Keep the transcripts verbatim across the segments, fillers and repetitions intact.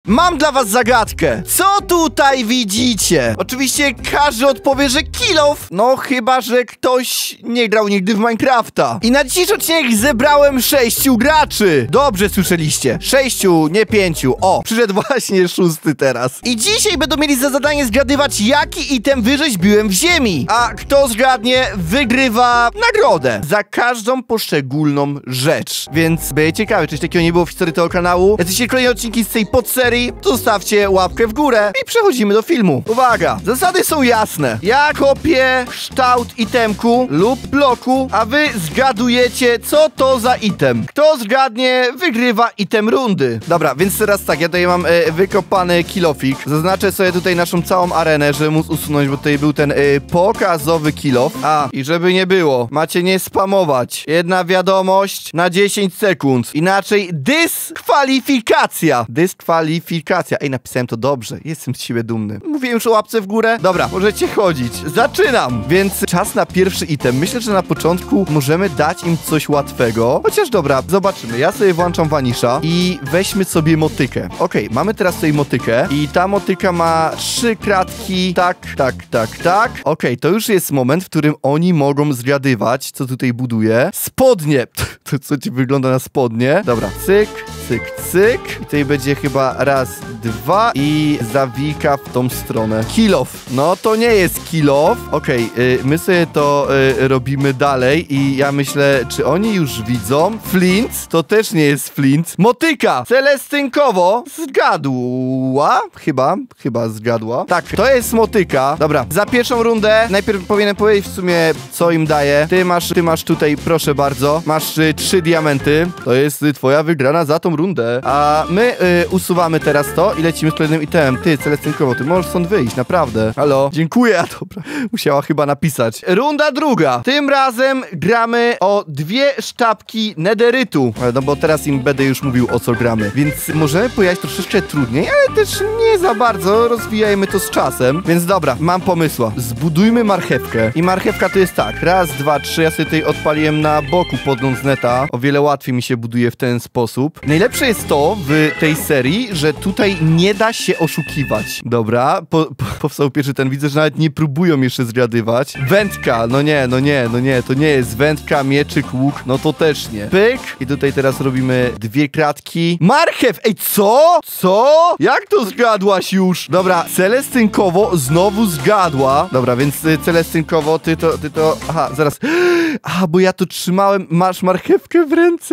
mam dla was zagadkę. Co tutaj widzicie? Oczywiście każdy odpowie, że kill off. No chyba, że ktoś nie grał nigdy w Minecrafta. I na dzisiejszy odcinek zebrałem sześciu graczy. Dobrze słyszeliście. Sześciu, nie pięciu. O, przyszedł właśnie szósty teraz. I dzisiaj będą mieli za zadanie zgadywać, jaki item wyrzeźbiłem w ziemi. A kto zgadnie, wygrywa nagrodę za każdą poszczególną rzecz. Więc będzie ciekawe, czy takiego nie było w historii tego kanału. Jesteście kolejne odcinki z tej podserii, zostawcie łapkę w górę i przechodzimy do filmu. Uwaga, zasady są jasne. Ja kopię kształt itemku lub bloku, a wy zgadujecie, co to za item. Kto zgadnie, wygrywa item rundy. Dobra, więc teraz tak, ja tutaj mam e, wykopany kilofik. Zaznaczę sobie tutaj naszą całą arenę, żeby móc usunąć, bo tutaj był ten e, pokazowy kilof. A, i żeby nie było, macie nie spamować. Jedna wiadomość na dziesięć sekund. Inaczej dyskwalifikacja. Dyskwalifikacja. Ej, napisałem to dobrze. Jestem z siebie dumny. Mówiłem już o łapce w górę. Dobra, możecie chodzić. Zaczynam. Więc czas na pierwszy item. Myślę, że na początku możemy dać im coś łatwego. Chociaż dobra, zobaczymy. Ja sobie włączam Vanisha i weźmy sobie motykę. Okej, okay, mamy teraz tutaj motykę i ta motyka ma trzy kratki. Tak, tak, tak, tak. Okej, okay, to już jest moment, w którym oni mogą zgadywać, co tutaj buduje. Spodnie. To co ci wygląda na spodnie. Dobra, cyk, cyk, cyk. I tutaj będzie chyba raz, dwa i zawika w tą stronę. Kill off. No to nie jest kill off. Okej, okay, my sobie to y, robimy dalej i ja myślę, czy oni już widzą? Flint? To też nie jest flint. Motyka! Celestynkowo zgadła. Chyba, chyba zgadła. Tak, to jest motyka. Dobra, za pierwszą rundę najpierw powinienem powiedzieć w sumie, co im daje. Ty masz, ty masz tutaj, proszę bardzo, masz y, trzy diamenty. To jest y, twoja wygrana za tą rundę. A my y, usuwamy teraz to i lecimy z kolejnym itemem. Ty, Celestynkowo, ty możesz stąd wyjść, naprawdę. Halo? Dziękuję. A dobra, musiała chyba napisać. Runda druga. Tym razem gramy o dwie sztabki nederytu. No bo teraz im będę już mówił, o co gramy. Więc możemy pojechać troszeczkę trudniej, ale też nie za bardzo. Rozwijajmy to z czasem. Więc dobra, mam pomysła. Zbudujmy marchewkę. I marchewka to jest tak. Raz, dwa, trzy. Ja sobie tutaj odpaliłem na boku podgląd z neta. O wiele łatwiej mi się buduje w ten sposób. Najlepsze jest to w tej serii, że tutaj nie da się oszukiwać. Dobra, po, po, powstał pierwszy ten. Widzę, że nawet nie próbują jeszcze zgadywać. Wędka. No nie, no nie, no nie. To nie jest wędka, mieczyk, łuk. No to też nie. Pyk. I tutaj teraz robimy dwie kratki. Marchew! Ej, co? Co? Jak to zgadłaś już? Dobra, Celestynkowo znowu zgadła. Dobra, więc y, Celestynkowo, ty to, ty to... Aha, zaraz. A, bo ja to trzymałem. Masz marchewkę w ręce.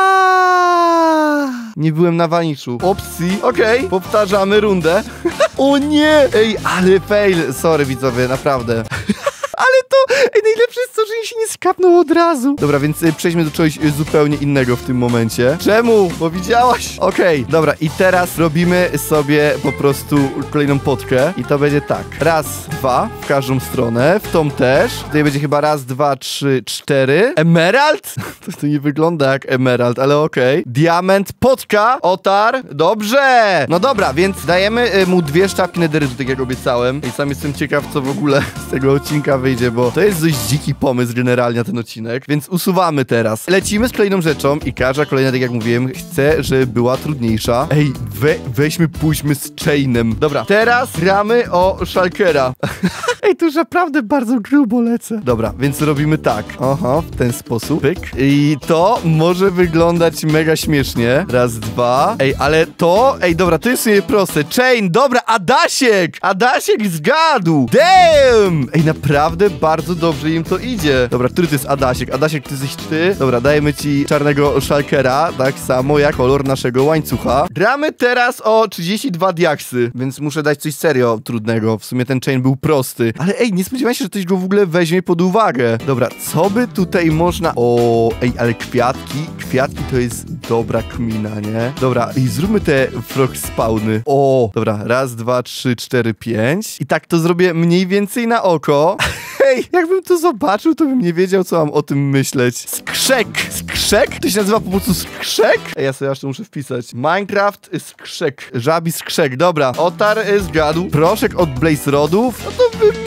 A, nie byłem na Vanishu. Opcji. Okej, okay. Powtarzamy rundę. O nie! Ej, ale fail. Sorry, widzowie, naprawdę. Ale to, ej, najlepsze jest to, że oni się nie skapną od razu. Dobra, więc y, przejdźmy do czegoś y, zupełnie innego w tym momencie. Czemu? Bo widziałaś? Okej, okay, dobra, i teraz robimy sobie po prostu kolejną potkę i to będzie tak. Raz, dwa, w każdą stronę, w tą też. Tutaj będzie chyba raz, dwa, trzy, cztery. Emerald? To, to nie wygląda jak emerald, ale okej. Okay. Diament, potka, otar. Dobrze! No dobra, więc dajemy y, mu dwie sztabki nederytu, tak jak obiecałem. I sam jestem ciekaw, co w ogóle z tego odcinka wyjdzie, bo to jest dość dziki pomysł generalnie na ten odcinek, więc usuwamy teraz. Lecimy z kolejną rzeczą i każda kolejna, tak jak mówiłem, chcę, żeby była trudniejsza. Ej, we, weźmy, pójdźmy z chainem. Dobra, teraz gramy o Shulkera. Ej, tu już naprawdę bardzo grubo lecę. Dobra, więc robimy tak. Aha, w ten sposób. Pyk. I to może wyglądać mega śmiesznie. Raz, dwa. Ej, ale to... Ej, dobra, to jest sobie proste. Chain, dobra, Adasiek! Adasiek zgadł! Damn! Ej, naprawdę bardzo dobrze im to idzie. Dobra, który to jest Adasiek? Adasiek, ty jesteś ty? Dobra, dajemy ci czarnego Shulkera, tak samo jak kolor naszego łańcucha. Gramy teraz o trzydzieści dwa diaksy, więc muszę dać coś serio trudnego. W sumie ten chain był prosty. Ale ej, nie spodziewałem się, że ktoś go w ogóle weźmie pod uwagę. Dobra, co by tutaj można... O, ej, ale kwiatki, kwiatki to jest dobra kmina, nie? Dobra, i zróbmy te frog spawny. O, dobra, raz, dwa, trzy, cztery, pięć. I tak to zrobię mniej więcej na oko. Hej, jakbym to zobaczył, to bym nie wiedział, co mam o tym myśleć. Skrzek! Skrzek? To się nazywa po prostu skrzek? Ej, ja sobie aż to muszę wpisać. Minecraft skrzek. Żabi skrzek. Dobra, otar zgadł. Proszek od Blaze Rodów. No to bym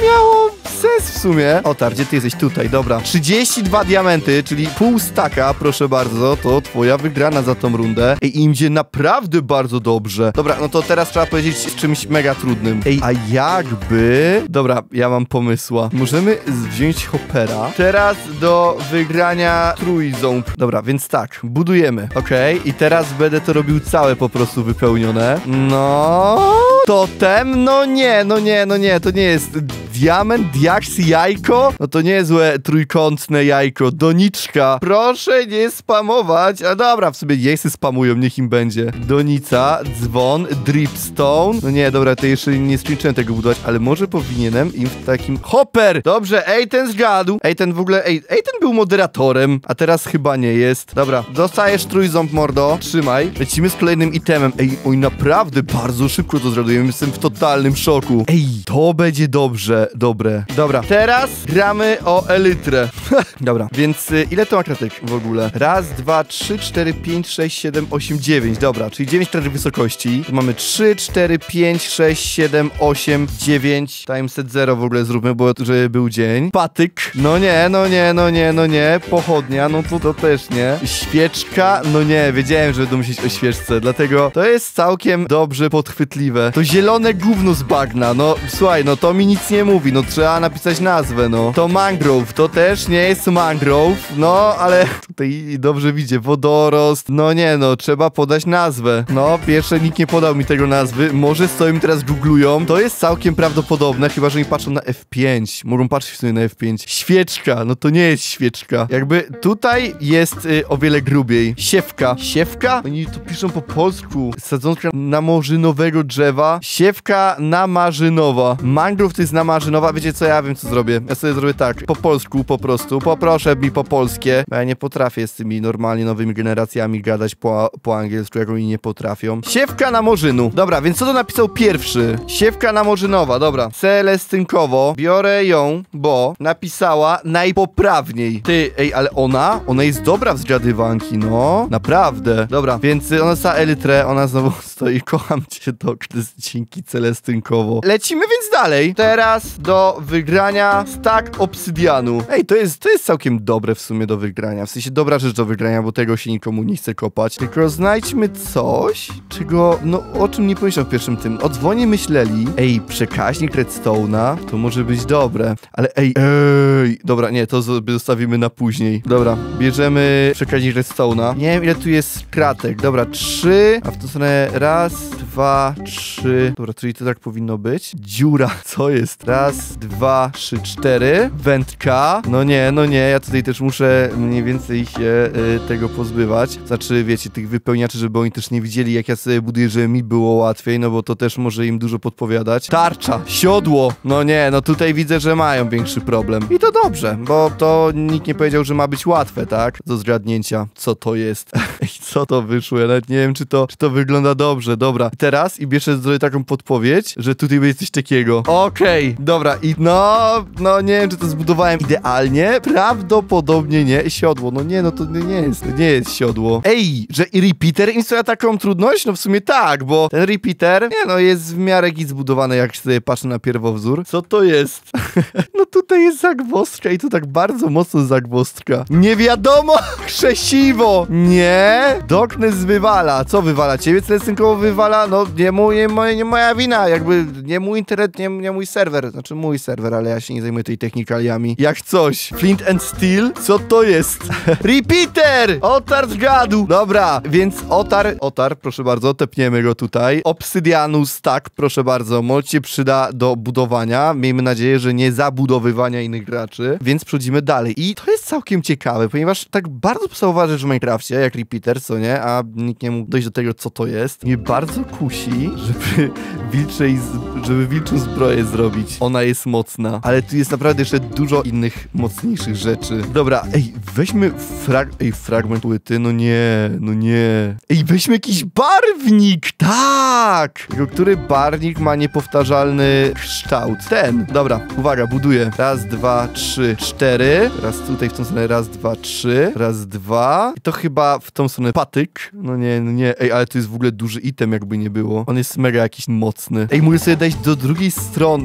miało sens w sumie. Otar, gdzie ty jesteś? Tutaj, dobra. trzydzieści dwa diamenty, czyli pół staka, proszę bardzo, to twoja wygrana za tą rundę. Ej, im idzie naprawdę bardzo dobrze. Dobra, no to teraz trzeba powiedzieć z czymś mega trudnym. Ej, a jakby... Dobra, ja mam pomysła. Możemy wziąć Hoppera. Teraz do wygrania trójząb. Dobra, więc tak, budujemy. Okej, okay. I teraz będę to robił całe po prostu wypełnione. No... Totem? No nie, no nie, no nie, to nie jest diament, diaks i jajko? No to niezłe trójkątne jajko, doniczka. Proszę nie spamować. A dobra, w sobie nie spamują, niech im będzie. Donica, dzwon, dripstone. No nie, dobra, to jeszcze nie skończyłem tego budować, ale może powinienem im w takim... Hopper! Dobrze, ej, ten zgadł. Ej, ten w ogóle, ej, ej, ten był moderatorem, a teraz chyba nie jest. Dobra, dostajesz trójząb, mordo. Trzymaj. Lecimy z kolejnym itemem. Ej, oj, naprawdę bardzo szybko to zrobiłem. Jestem w totalnym szoku. Ej, to będzie dobrze, dobre. Dobra, teraz gramy o elytrę. Dobra, więc y, ile to ma kratek w ogóle? Raz, dwa, trzy, cztery, pięć, sześć, siedem, osiem, dziewięć. Dobra, czyli dziewięć kratek wysokości. Tu mamy trzy, cztery, pięć, sześć, siedem, osiem, dziewięć. Timeset zero w ogóle zróbmy, bo żeby był dzień. Patyk. No nie, no nie, no nie, no nie. Pochodnia, no to, to też nie. Świeczka, no nie, wiedziałem, że będę myśleć o świeczce, dlatego to jest całkiem dobrze podchwytliwe. To zielone gówno z bagna, no słuchaj, no to mi nic nie mówi, no trzeba napisać nazwę, no. To mangrove, to też nie jest mangrove, no ale tutaj dobrze widzę, wodorost, no nie no, trzeba podać nazwę. No, pierwsze nikt nie podał mi tego nazwy, może stoją mi teraz googlują, to jest całkiem prawdopodobne, chyba że mi patrzą na F pięć, mogą patrzeć w sumie na F pięć. Świeczka, no to nie jest świeczka. Jakby tutaj jest y, o wiele grubiej. Siewka. Siewka? Oni to piszą po polsku. Sadzonka namorzynowego drzewa. Siewka namarzynowa. Mangrove to jest namarzynowa. Wiecie co, ja wiem co zrobię. Ja sobie zrobię tak, po polsku po prostu. Poproszę mi po polskie. Ja nie potrafię z tymi normalnie nowymi generacjami gadać po, po angielsku, jak oni nie potrafią. Siewka namorzynu. Dobra, więc co to napisał pierwszy? Siewka namorzynowa, dobra. Celestynkowo. Biorę ją, bo napisała najpoprawniej. Ty, ej, ale ona? Ona jest dobra w zgadywanki, no. Naprawdę. Dobra, więc ona za elytrę, ona znowu stoi. Kocham cię, Doknes, dzięki Celestynkowo. Lecimy więc dalej. Teraz do wygrania stack obsydianu. Ej, to jest, to jest całkiem dobre w sumie do wygrania. W sensie dobra rzecz do wygrania, bo tego się nikomu nie chce kopać. Tylko znajdźmy coś, czego, no o czym nie pomyślałem w pierwszym tym. O dzwonie myśleli. Ej, przekaźnik redstone'a, to może być dobre. Ale ej, ej. Dobra, nie, to zostawimy na później. Dobra, bierzemy przekaźnik redstone'a. Nie wiem, ile tu jest kratek. Dobra, trzy, a w tą stronę raz, dwa, trzy. Dobra, czyli to tak powinno być. Dziura, co jest? Raz, dwa, trzy, cztery. Wędka. No nie, no nie, ja tutaj też muszę mniej więcej się y, tego pozbywać. Znaczy, wiecie, tych wypełniaczy, żeby oni też nie widzieli, jak ja sobie buduję, żeby mi było łatwiej, no bo to też może im dużo podpowiadać. Tarcza, siodło. No nie, no tutaj widzę, że mają większy problem. I to dobrze, bo to nikt nie powiedział, że ma być łatwe, tak? Do zgadnięcia, co to jest. I co to wyszło? Ja nawet nie wiem, czy to, czy to wygląda dobrze. Dobra, i teraz i bierzę zrobię taką podpowiedź, że tutaj będzie coś takiego. Okej, okay, dobra, i no, no nie wiem, czy to zbudowałem idealnie. Prawdopodobnie nie. Siodło, no nie, no to nie jest, to nie jest siodło. Ej, że i repeater im stawia taką trudność? No w sumie tak, bo ten repeater, nie no, jest w miarę git zbudowany, jak sobie patrzę na pierwowzór. Co to jest? No tutaj jest zagwozdka i to tak bardzo mocno zagwozdka. Nie wiadomo, krzesiwo! Nie? Doknes wywala. Co wywala? Ciebie Celestynkowo wywala? No nie, mój, nie, moja, nie moja wina, jakby nie mój internet, nie, nie mój serwer. Znaczy mój serwer, ale ja się nie zajmuję tej technikaliami. Jak coś. Flint and Steel? Co to jest? Repeater! Otar zgadł! Dobra, więc otar, otar, proszę bardzo, tepniemy go tutaj. Obsydianu stack, proszę bardzo, moc się przyda do budowania. Miejmy nadzieję, że nie zabudowywania innych graczy. Więc przechodzimy dalej. I to jest całkiem ciekawe, ponieważ tak bardzo podstawowa rzecz w Minecrafcie, jak repeater, co nie? A nikt nie mógł dojść do tego, co to jest. Mnie bardzo kusi, żeby wilczej, żeby wilczą zbroję zrobić. Ona jest mocna, ale tu jest naprawdę jeszcze dużo innych mocniejszych rzeczy. Dobra, ej, weźmy frag... Ej, fragment płyty, no nie, no nie. Ej, weźmy jakiś barwnik, tak! Tylko który barwnik ma niepowtarzalny kształt? Ten. Dobra, uwaga, buduję. Raz, dwa, trzy, cztery. Raz tutaj w tą stronę, raz, dwa, trzy. Raz, dwa. I to chyba w tą stronę patyk. No nie, no nie. Ej, ale to jest w ogóle duży item, jakby nie było. On jest mega jakiś mocny. Ej, mogę sobie dać do drugiej strony, w sensie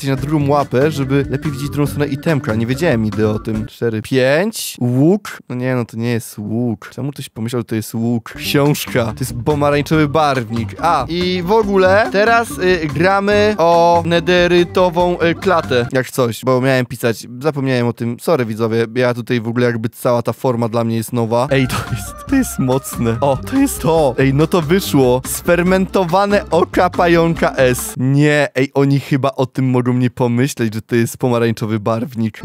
na drugą łapę, żeby lepiej widzieć drugą stronę itemka. Nie wiedziałem nigdy o tym. cztery, pięć. Łuk. No nie, no to nie jest łuk. Czemu ktoś pomyślał, że to jest łuk? Książka. To jest pomarańczowy barwnik. A, i w ogóle teraz y, gramy o nederytową y, klatę. Jak coś, bo miałem pisać. Zapomniałem o tym. Sorry, widzowie. Ja tutaj w ogóle jakby cała ta forma dla mnie jest nowa. Ej, to jest, to jest mocne. O, to jest to. Ej, no to wyszło. Sfermentowane oka pająka S. Nie, ej, oni chyba o tym mogą nie pomyśleć, że to jest pomarańczowy barwnik.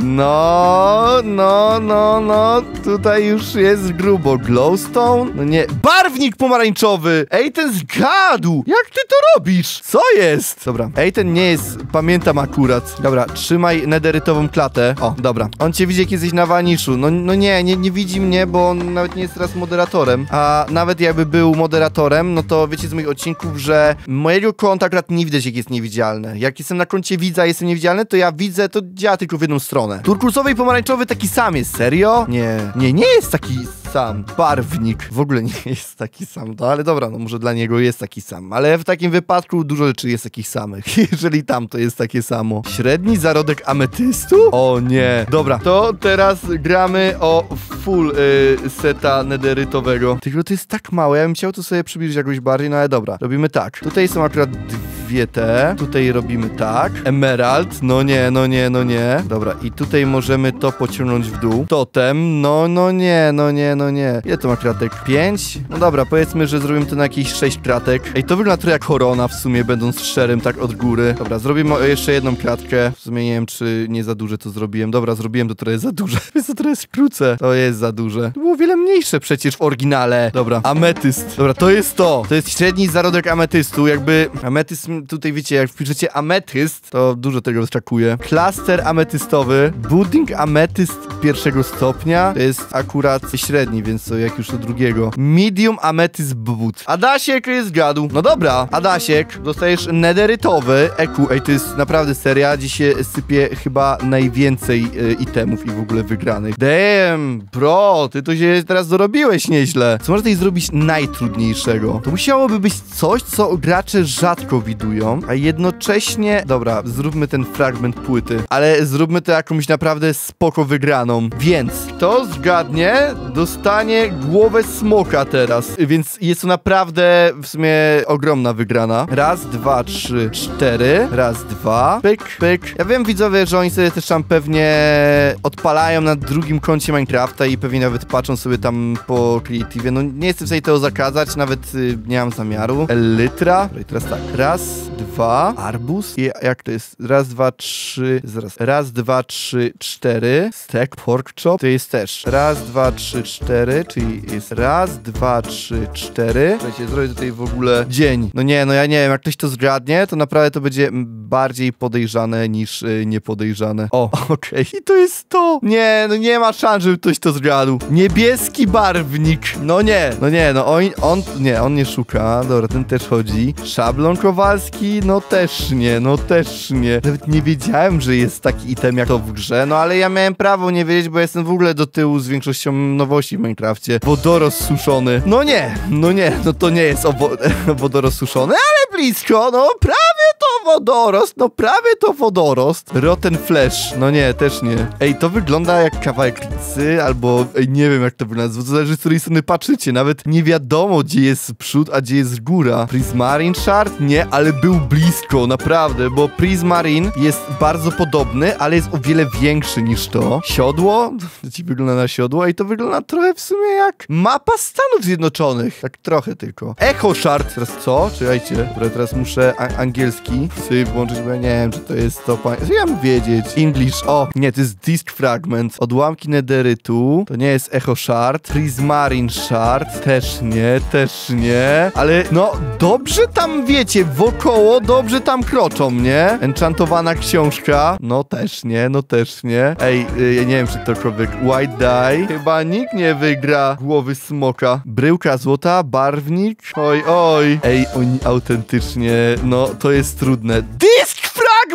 No, no, no, no. Tutaj już jest grubo. Glowstone? No nie. Barwnik pomarańczowy! Ej, ten zgadł! Jak ty to robisz? Co jest? Dobra. Ej, ten nie jest... Pamiętam akurat. Dobra, trzymaj nederytową klatę. O, dobra. On cię widzi, jak jesteś na waniszu. No, no nie, nie, nie widzi mnie, bo on nawet nie jest teraz moderatorem. A nawet jakby był moderatorem, no to wiecie z moich odcinków, że mojego konta akurat nie widać, jak jest niewidzialne. Jak jestem na koncie widza, jestem niewidzialny, to ja widzę, to działa tylko w jedną stronę. Turkusowy i pomarańczowy taki sam jest. Serio? Nie. Nie, nie jest taki sam. Barwnik. W ogóle nie jest taki sam. No ale dobra, no może dla niego jest taki sam. Ale w takim wypadku dużo rzeczy jest takich samych. Jeżeli tam to jest takie samo. Średni zarodek ametystu? O nie. Dobra, to teraz gramy o full y, seta nederytowego. Tylko to jest tak małe, ja bym chciał to sobie przybliżyć jakoś bardziej, no ale dobra. Robimy tak. Tutaj są akurat dwie te. Tutaj robimy tak. Emerald. No nie, no nie, no nie. Dobra, i tutaj możemy to pociągnąć w dół. Totem. No, no nie, no nie, no nie. Ile to ma kratek? pięć? No dobra, powiedzmy, że zrobimy to na jakieś sześć kratek. Ej, to wygląda trochę jak korona w sumie, będąc szczerym, tak od góry. Dobra, zrobimy jeszcze jedną kratkę. W sumie nie wiem, czy nie za duże to zrobiłem. Dobra, zrobiłem to trochę za duże. Jest to trochę skrócę. To jest za duże. To było wiele mniejsze przecież w oryginale. Dobra, ametyst. Dobra, to jest to. To jest średni zarodek ametystu. Jakby ametyst, tutaj wiecie, jak wpiszecie ametyst, to dużo tego wskakuje. Klaster ametystowy. Budding ametyst pierwszego stopnia. To jest akurat średni, więc to jak już do drugiego. Medium ametyst bud. Adasiek jest zgadł. No dobra, Adasiek, dostajesz nederytowy E Q. Ej, to jest naprawdę seria. Dziś się sypie chyba najwięcej y, itemów i w ogóle wygranych. Damn, bro, ty to się teraz dorobiłeś nieźle. Co można tutaj zrobić najtrudniejszego? To musiałoby być coś, co gracze rzadko widują, a jednocześnie... Dobra, zróbmy ten fragment płyty, ale zróbmy to jakąś naprawdę spoko wygraną. Więc kto zgadnie, dostanie głowę smoka teraz. Więc jest to naprawdę w sumie ogromna wygrana. Raz, dwa, trzy, cztery. Raz, dwa. Pyk, pyk. Ja wiem, widzowie, że oni sobie też tam pewnie odpalają na drugim koncie Minecrafta i pewnie nawet patrzą sobie tam po Creative. No nie jestem w stanie tego zakazać, nawet y, nie mam zamiaru. Elytra. I teraz tak. Raz, dwa. Arbus. I jak to jest? Raz, dwa, trzy. Zaraz. Raz, dwa, trzy, cztery. Stack pork chop. To jest też. Raz, dwa, trzy, cztery. Czyli jest raz, dwa, trzy, cztery. Słuchajcie, zrobię tutaj w ogóle dzień. No nie, no ja nie wiem, jak ktoś to zgadnie, to naprawdę to będzie bardziej podejrzane niż y, niepodejrzane. O, okej. Okay. I to jest to. Nie, no nie ma szans, żeby ktoś to zgadł. Niebieski barwnik. No nie, no nie, no on, on, nie, on nie szuka. Dobra, ten też chodzi. Szablon kowalski? No też nie, no też nie. Nawet nie wiedziałem, że jest taki item jak to w grze, no ale ja miałem prawo nie wiedzieć, bo jestem w ogóle do tyłu z większością nowości w Minecrafcie. Wodoros suszony. No nie, no nie, no to nie jest wodoros suszony, ale blisko, no prawie to wodorost, no prawie to wodorost. Rotten Flesh, no nie, też nie. Ej, to wygląda jak kawałek pizzy, albo ej, nie wiem jak to wygląda, to zależy z której strony patrzycie, nawet nie wiadomo gdzie jest przód, a gdzie jest góra. Prismarine Shard? Nie, ale był blisko, naprawdę, bo Prismarine jest bardzo podobny, ale jest o wiele większy niż to. Siodło? To ci wygląda na siodło i to wygląda trochę w sumie jak mapa Stanów Zjednoczonych, tak trochę tylko. Echo Shard, teraz co? Czekajcie, dobra, teraz muszę angielski sobie włączyć, bo ja nie wiem, czy to jest to... Co ja mam wiedzieć? English, o, nie, to jest Disk Fragment. Odłamki nederytu, to nie jest Echo Shard. Prismarine Shard, też nie, też nie, ale no, dobrze tam, wiecie, wokoło dobrze tam kroczą, nie? Enchantowana książka, no też nie, no też nie. Ej, y, ja nie wiem, czy to człowiek White Die, chyba nikt nie wygra głowy smoka. Bryłka złota, barwnik, oj, oj. Ej, oni autentycznie, no, to jest trudne. Disk Fragment!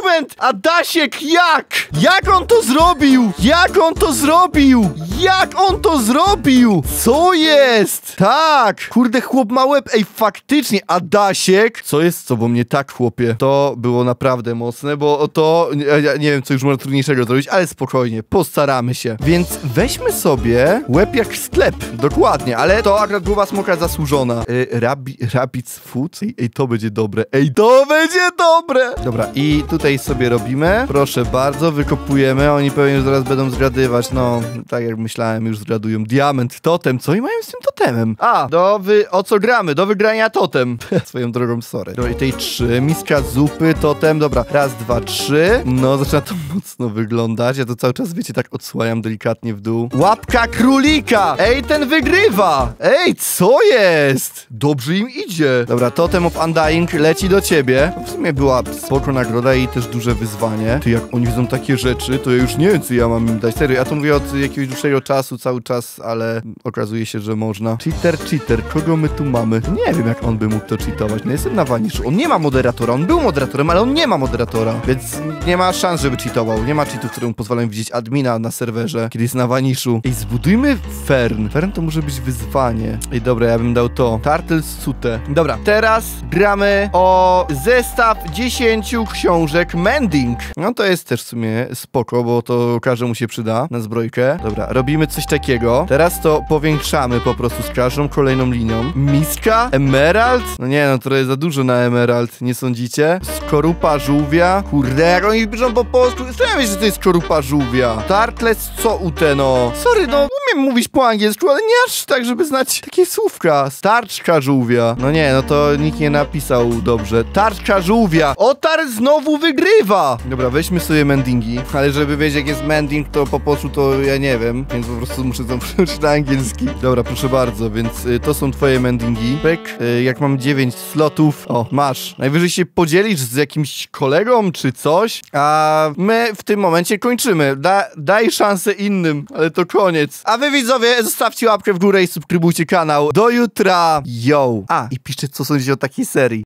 moment! Adasiek, jak? Jak on to zrobił? Jak on to zrobił? Jak on to zrobił? Co jest? Tak! Kurde, chłop ma łeb. Ej, faktycznie, Adasiek. Co jest z tobą nie tak, chłopie? To było naprawdę mocne, bo to... Ja nie wiem, co już można trudniejszego zrobić, ale spokojnie, postaramy się. Więc weźmy sobie łeb jak sklep. Dokładnie, ale to akurat głowa smoka zasłużona. Yy, rabi, rabbit's food? Ej, ej, to będzie dobre. Ej, to będzie dobre! Dobra, i tutaj sobie robimy. Proszę bardzo, wykopujemy. Oni pewnie już zaraz będą zgadywać. No, tak jak myślałem, już zgadują. Diament, totem. Co oni mają z tym totemem? A, do wy... o co gramy? Do wygrania totem. Swoją drogą, sorry. Dobra, i tej trzy. Miska zupy, totem. Dobra, raz, dwa, trzy. No, zaczyna to mocno wyglądać. Ja to cały czas, wiecie, tak odsłaniam delikatnie w dół. Łapka królika! Ej, ten wygrywa! Ej, co jest? Dobrze im idzie. Dobra, Totem of Undying leci do ciebie. W sumie była spoko nagroda i też duże wyzwanie. Ty, jak oni widzą takie rzeczy, to ja już nie wiem, co ja mam im dać. Serio, ja to mówię od jakiegoś dłuższego czasu, cały czas, ale okazuje się, że można. Cheater, cheater. Kogo my tu mamy? Nie wiem, jak on by mógł to cheatować. No jestem na Vanishu. On nie ma moderatora. On był moderatorem, ale on nie ma moderatora. Więc nie ma szans, żeby cheatował. Nie ma cheatów, które mu pozwalają widzieć admina na serwerze, kiedy jest na Vanishu. Ej, zbudujmy Fern. Fern to może być wyzwanie. Ej, dobra, ja bym dał to. Turtles Sute. Dobra, teraz gramy o zestaw dziesięciu książek Mending. No to jest też w sumie spoko, bo to każdemu się przyda na zbrojkę. Dobra, robimy coś takiego. Teraz to powiększamy po prostu z każdą kolejną linią. Miska? Emerald? No nie, no to jest za dużo na Emerald, nie sądzicie? Skorupa żółwia? Kurde, jak oni piszą po polsku. Ja myślę, że to jest skorupa żółwia. Turtles co ute, no. Sorry, no umiem mówić po angielsku, ale nie aż tak, żeby znać takie słówka. Starczka żółwia. No nie, no to nikt nie napisał dobrze. Tarczka żółwia. Otar znowu wygrywa. Dobra, weźmy sobie mendingi. Ale żeby wiedzieć, jak jest mending, to po polsku to ja nie wiem. Więc po prostu muszę to przeczytać na angielski. Dobra, proszę bardzo, więc y, to są twoje mendingi. Pyk, y, jak mam dziewięć slotów. O, masz. Najwyżej się podzielisz z jakimś kolegą, czy coś. A my w tym momencie kończymy. Da, daj szansę innym, ale to koniec. A wy widzowie, zostawcie łapkę w górę i subskrybujcie kanał. Do jutra. Yo. A, i piszcie, co sądzicie o takiej serii.